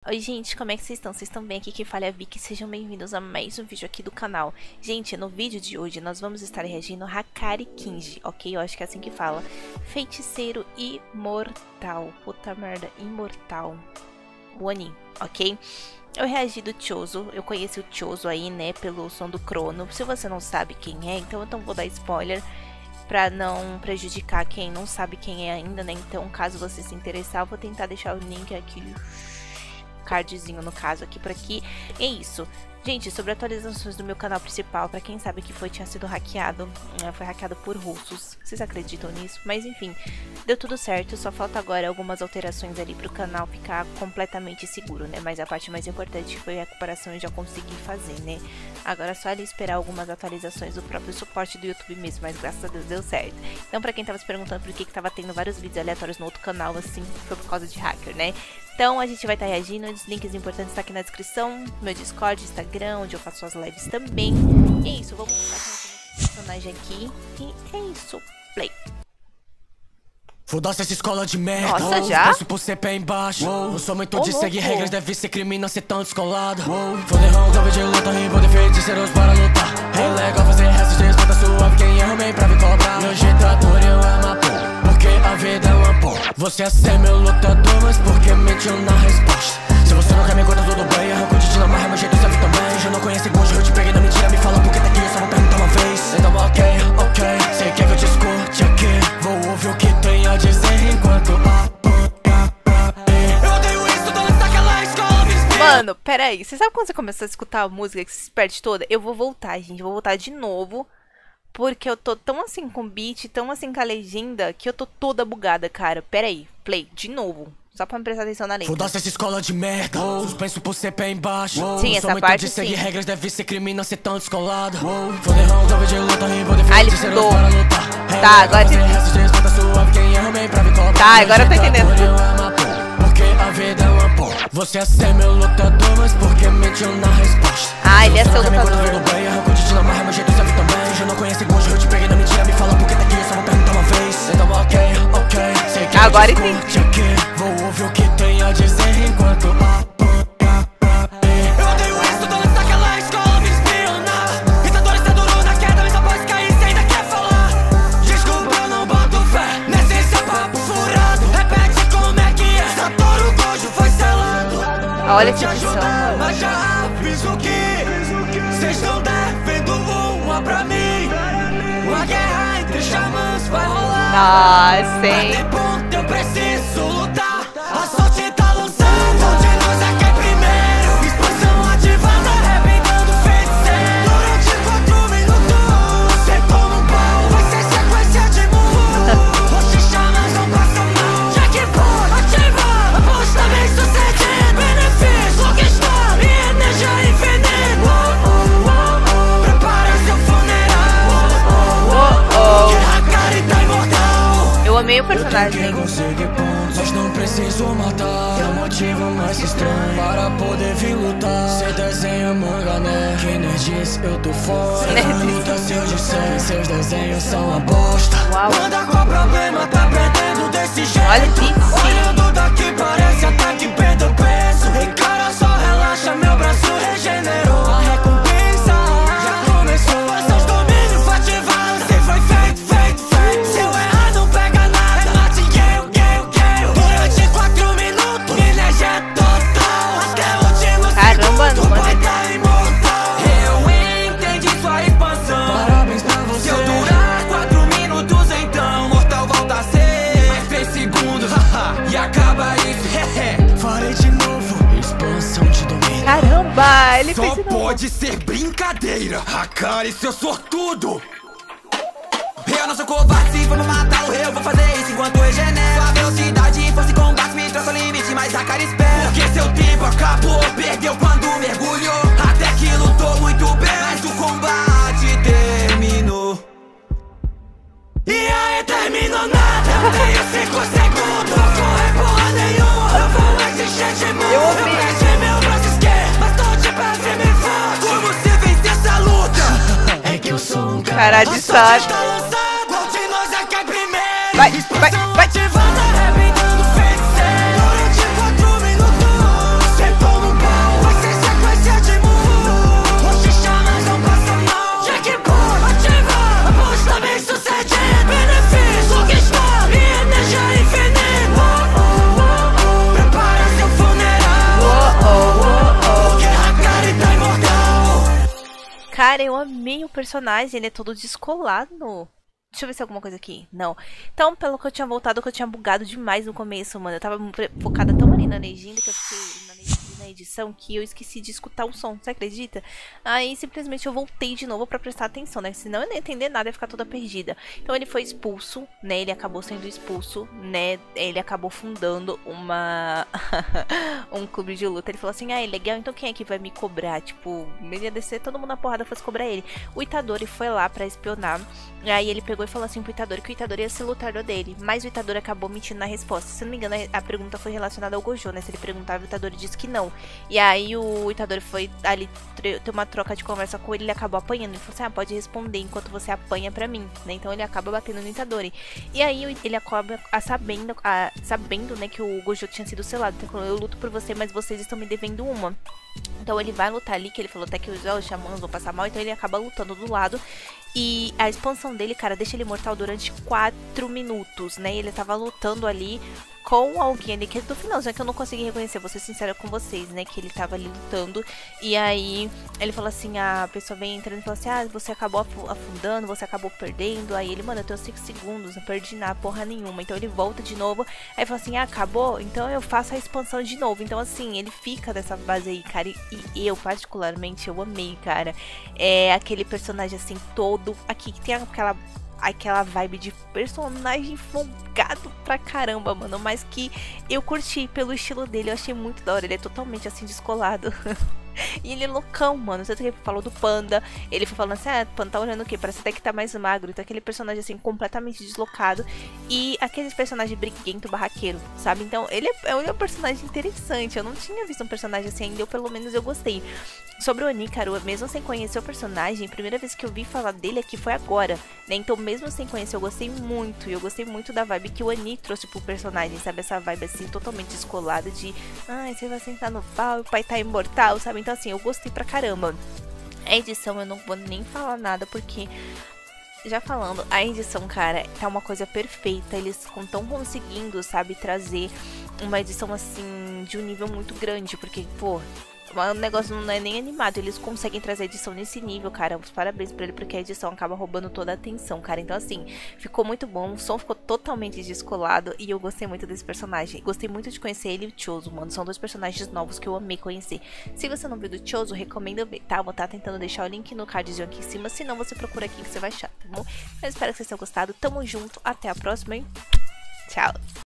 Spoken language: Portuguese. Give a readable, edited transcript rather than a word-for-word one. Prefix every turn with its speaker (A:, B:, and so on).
A: Oi gente, como é que vocês estão? Vocês estão bem? Aqui quem fala é a Vicky, sejam bem-vindos a mais um vídeo aqui do canal. Gente, no vídeo de hoje nós vamos estar reagindo a Hakari Kinji, ok? Eu acho que é assim que fala. Feiticeiro imortal, puta merda, imortal. Oni, ok? Eu reagi do Chozo, eu conheci o Chozo aí, né, pelo som do Crono. Se você não sabe quem é, então eu não vou dar spoiler pra não prejudicar quem não sabe quem é ainda, né? Então, caso você se interessar, eu vou tentar deixar o link aqui, cardzinho no caso, aqui por aqui. É isso. Gente, sobre atualizações do meu canal principal, pra quem sabe que tinha sido hackeado, foi hackeado por russos. Vocês acreditam nisso? Mas enfim, deu tudo certo, só falta agora algumas alterações ali pro canal ficar completamente seguro, né? Mas a parte mais importante foi a recuperação eu já consegui fazer, né? Agora é só ali esperar algumas atualizações do próprio suporte do YouTube mesmo, mas graças a Deus deu certo. Então pra quem tava se perguntando por que tava tendo vários vídeos aleatórios no outro canal, assim, foi por causa de hacker, né? Então a gente vai estar reagindo, os links importantes estão aqui na descrição, meu Discord, Instagram, onde eu faço as lives também. E é isso, vamos começar com o personagem aqui. E é isso, play.
B: Foda-se essa escola de merda.
A: Nossa, já?
B: Peço por ser pé embaixo. Não sou muito de seguir regras, deve ser crime não ser tão descolado. Foderrão, talvez de luta, rival de feiticeiros para lutar. É legal fazer resistência, bota suave, quem erra bem pra me cobrar. Meu jeito eu amo a pô, porque a vida é uma pô. Você é ser meu lutador, mas porque mentiu na resposta. Se você não quer me contar tudo bem, arranco de dinamarra, meu jeito serve também. Já não conhece gosto, eu te peguei na mentira, me fala porque tá aqui, eu só vou perguntar uma vez. Então ok, cê quer que eu te escute aqui? Vou ouvir o que tem a dizer enquanto eu odeio isso, tô naquela escola.
A: Mano, peraí, você sabe quando você começou a escutar a música que você se perde toda? Eu vou voltar, gente, eu vou voltar de novo. Porque eu tô tão assim com o beat, tão assim com a legenda, que eu tô toda bugada, cara. Peraí, play, de novo. Só pra me prestar atenção na letra.
B: Foda-se essa escola de merda. Suspenso por ser pé embaixo.
A: Sim, essa parte
B: de seguir
A: sim.
B: regras, deve ser crime não ser tão descolado. Foderrão, talvez de luta, rival de
A: Ah, ele
B: feiticeiros
A: mudou.
B: para lutar.
A: Tá, agora tá, agora eu tô entendendo.
B: Porque a vida é uma pô. Você é ser meu lutador, mas porque mentiu na resposta.
A: Ah, ele é seu lutador.
B: Tudo bem, arranco de dinamarra, meu jeito serve também. Já não conhece gosto, eu te peguei na mentira, me fala porque tá aqui, eu só vou perguntar uma vez. Então ok, sei que
A: agora
B: eu te escute aqui. Vou ouvir o que tem a dizer enquanto eu odeio isso, tô naquela escola, me espionar. Tentadores tá duro na queda, mas após cair cê ainda quer falar. Desculpa, eu não boto fé nesse seu papo furado. Repete como é que é, Satoru Gojo foi selado.
A: Olha que edição, mano.
B: Mas já fiz o que cês estão devendo uma pra mim. Uma guerra entre xamãs vai rolar.
A: Nossa, hein?
B: Até ponto eu preciso lutar. A sorte tá lançando, onde nós é quem primeiro. Expansão ativada, arrebentando feiticeiro. Durante 4 minutos, cê toma um pau. Vai ser sequência de murro. Oxi, chamas não passa mal. Já que pode, ativa, aposta bem sucedido. Benefício, conquistar e energia infinita. Prepara seu funeral. Que Hakari tá imortal.
A: Eu amei o personagem.
B: Conseguir pontos, mas não preciso matar. É o motivo mais estranho para poder vir lutar. Cê desenha manga, né? Que energias eu tô fora. Luta se eu disser, seus desenhos são uma bosta.
A: Uau.
B: Manda qual problema, tá perdendo desse jeito.
A: Olha isso.
B: Olhando daqui parece até que perdeu peso. E cara, só relaxa, meu braço regenerou. A recompensa já começou. Seus domínios foi ativado, se foi feito. Se eu errar não pega nada. É martingale. Durante 4 minutos, energia total. Até o último
A: Caramba,
B: segundo,
A: mano.
B: vai dar imortal. Eu entendi sua expansão. Parabéns pra você. Se eu durar 4 minutos, então mortal volta a ser mais 3 segundos. E acaba isso. Farei de novo. Expansão de domínio.
A: Caramba, ele fez
B: Só
A: de novo.
B: pode ser brincadeira. Hakari, seu sortudo. Eu não sou covarde, se for pra matar o rei, eu vou fazer isso enquanto regenero. Sua velocidade, força e combate me trouxe ao limite, mas Hakari espera. Porque seu tempo acabou, perdeu quando mergulhou. Até que lutou muito bem, mas o combate terminou. E aí terminou nada, eu tenho 5 segundos. Não correr porra nenhuma, eu vou exigir de mundo.
A: Eu
B: Eu
A: ouvi.
B: perdi meu braço esquerdo, mas tô de pé firme e forte. Como se vencer essa luta? É que eu sou um
A: Cara de sorte.
B: tá lançado, onde nós é que é primeiro.
A: Vai.
B: Ativada, arrebentando feiticeiro. Durante 4 minutos, cê
A: Cara, eu amei o personagem, ele é todo descolado. Deixa eu ver se tem alguma coisa aqui. Não. Então, pelo que eu tinha voltado, que eu tinha bugado demais no começo, mano. Eu tava focada tão ali na legenda que eu fiquei na edição que eu esqueci de escutar o som. Você acredita? Aí, simplesmente, eu voltei de novo pra prestar atenção, né? Senão eu não ia entender nada, ia ficar toda perdida. Então, ele foi expulso, né? Ele acabou sendo expulso, né? Ele acabou fundando um clube de luta. Ele falou assim, ah, é legal, então quem é que vai me cobrar? Tipo, ele ia descer, todo mundo na porrada fosse cobrar ele. O Itadori foi lá pra espionar. Aí ele pegou e falou assim pro Itadori que o Itadori ia ser lutador dele. Mas o Itadori acabou mentindo na resposta. Se não me engano, a pergunta foi relacionada ao Gojo, né? Se ele perguntava, o Itadori disse que não. E aí o Itadori foi ali ter uma troca de conversa com ele, ele acabou apanhando. Ele falou assim, ah, pode responder enquanto você apanha pra mim, né? Então ele acaba batendo no Itadori. E aí ele acaba sabendo, né, que o Gojo tinha sido selado. Então ele falou, eu luto por você, mas vocês estão me devendo uma. Então ele vai lutar ali, que ele falou até que os xamãs vão passar mal, então ele acaba lutando do lado. E a expansão dele, cara, deixa ele mortal durante 4 minutos, né? Ele tava lutando ali com alguém ali, que é do final, já que eu não consegui reconhecer, vou ser sincera com vocês, né? Que ele tava ali lutando. E aí ele falou assim, a pessoa vem entrando e falou assim, ah, você acabou afundando, você acabou perdendo. Aí ele, mano, eu tenho 5 segundos, não perdi nada, porra nenhuma. Então ele volta de novo, aí fala assim, ah, acabou? Então eu faço a expansão de novo. Então assim, ele fica dessa base aí, cara. E eu, particularmente, eu amei, cara. É aquele personagem assim, todo aqui, que tem aquela vibe de personagem folgado pra caramba, mano. Mas que eu curti pelo estilo dele, eu achei muito da hora. Ele é totalmente assim, descolado. E ele é loucão, mano. Você falou do Panda. Ele foi falando assim, ah, Panda tá olhando o quê? Parece até que tá mais magro. Então aquele personagem assim, completamente deslocado. E aqueles personagens briguento, barraqueiro, sabe? Então ele é um personagem interessante. Eu não tinha visto um personagem assim ainda, ou pelo menos eu gostei. Sobre o Oni, cara, mesmo sem conhecer o personagem, a primeira vez que eu vi falar dele aqui foi agora, né? Então mesmo sem conhecer, eu gostei muito. E eu gostei muito da vibe que o Oni trouxe pro personagem, sabe? Essa vibe assim, totalmente descolada de, ai, você vai sentar no pau e o pai tá imortal, sabe? Então assim, eu gostei pra caramba. A edição eu não vou nem falar nada, porque, já falando, a edição, cara, tá uma coisa perfeita. Eles estão conseguindo, sabe, trazer uma edição assim, de um nível muito grande, porque, pô, o negócio não é nem animado, eles conseguem trazer a edição nesse nível, cara. Os parabéns pra ele, porque a edição acaba roubando toda a atenção, cara. Então assim, ficou muito bom, o som ficou totalmente descolado. E eu gostei muito desse personagem, gostei muito de conhecer ele e o Chozo, mano. São 2 personagens novos que eu amei conhecer. Se você não viu do Chozo, recomendo ver, tá? Vou estar tentando deixar o link no cardzinho aqui em cima, se não você procura aqui que você vai achar, tá bom? Eu espero que vocês tenham gostado, tamo junto, até a próxima e tchau!